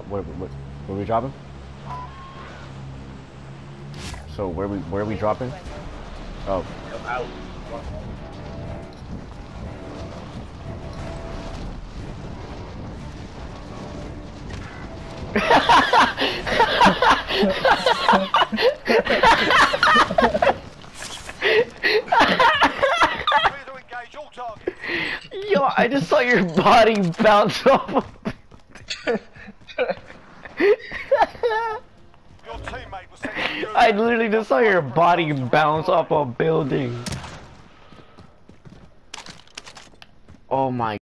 Where we dropping? So where are we dropping? Oh. Out. Yo, I just saw your body bounce off. I literally just saw your body bounce off a building. Oh my